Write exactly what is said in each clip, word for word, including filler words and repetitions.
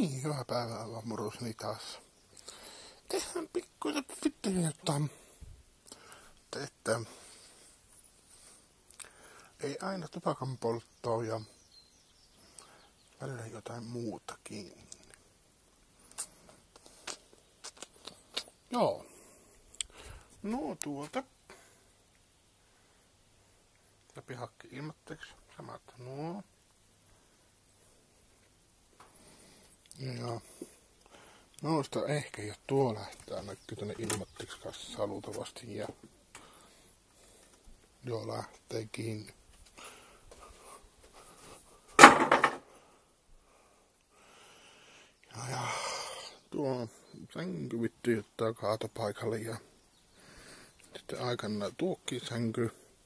niin, hyvää päivää vaan murusni taas. Tehdään pikkuisen fitteliä, jotta, että ei aina tupakan polttoa ja välillä jotain muutakin. Joo. No tuolta. Läpi hakki ilmatteeksi. Samat nuo. Ja noista ehkä jo tuo lähtee näkyy tänne ilmatteeksi kanssa luultavasti ja joo lähtee kiinni. Ja, ja tuo sänky vittu juttaa kaatopaikalle ja sitten aikanaan tuokki sänky.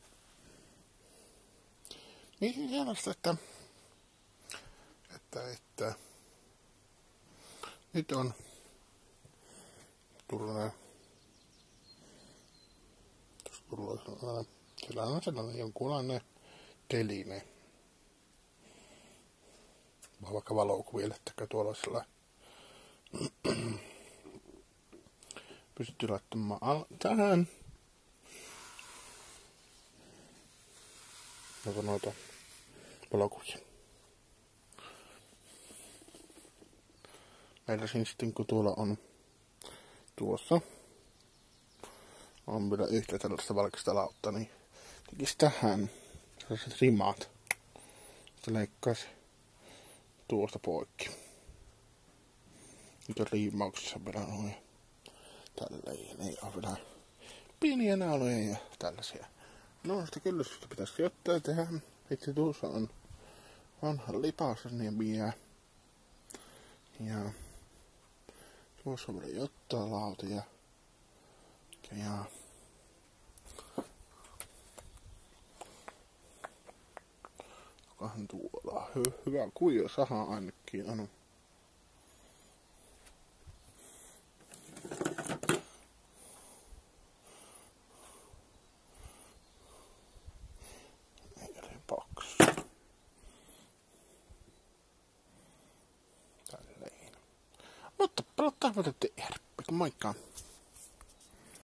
Niin sellaista, että, että, että nyt on tulee, tulee sellainen, sellainen, sellainen jonkunlainen teline. Vaan vaikka valokuvillettäkö tuolla sellainen. Pystyy laittamaan al- tähän. Noita noita valokuvia. Meillä sitten kun tuolla on tuossa on vielä yhtä tällaista valkoista lautta, niin tekisi tähän sellaiset rimat. Sitten leikkaisi tuosta poikki. Nyt on riimauksessa vielä noin. Tälleen ei ole vielä pieniä nauloja ja tällaisia. No sitä kyllästystä pitäisi jotain tehdä. Itse tuossa on vanha lipaus niin vielä. Ja tuossa on vielä jotain lautia. Ja jokahan tuolla Hy- hyvä kuiva saha ainakin on. Ei ole paksu. Tälleen. Mutta palataan tätä erppi, moikka.